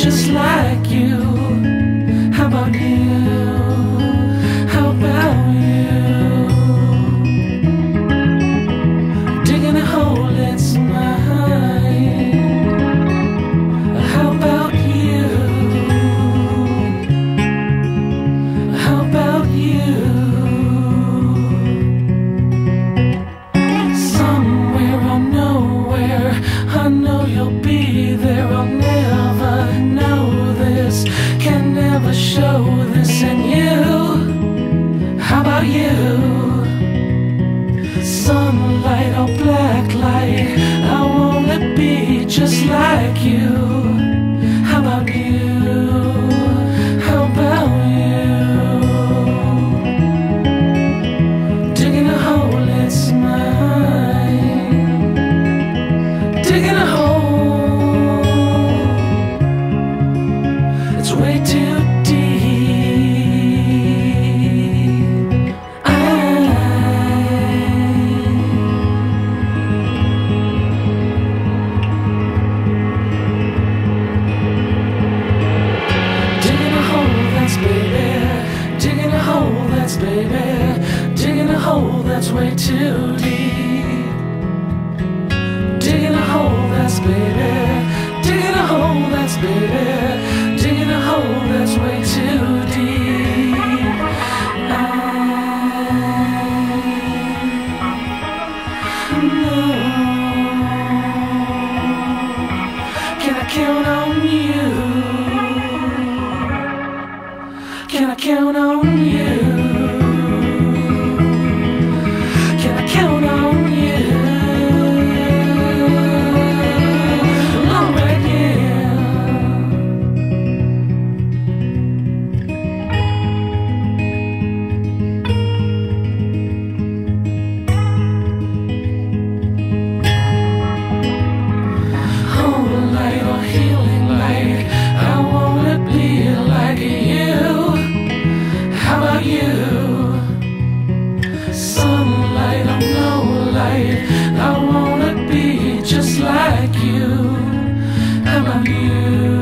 just like you. How about you? How about you? Digging a hole, it's mine. How about you? How about you? Somewhere or nowhere, I know you'll be there. I'll never know this, can never show this in you. How about you? Sunlight or black light, I wanna be just like you. How about you? How about you? Digging a hole, it's mine. Digging a hole, it's way too deep. Digging a hole, that's baby. Digging a hole that's way too deep. Digging a hole, that's baby. Digging a hole, that's baby. Digging a hole that's way too deep. I know. Can I count on you? Can I count on you? Can I count on you? All right, yeah. Whole light or healing light, I wanna be like you. How about you? Sunlight or no light, I wanna be just like you. How about you?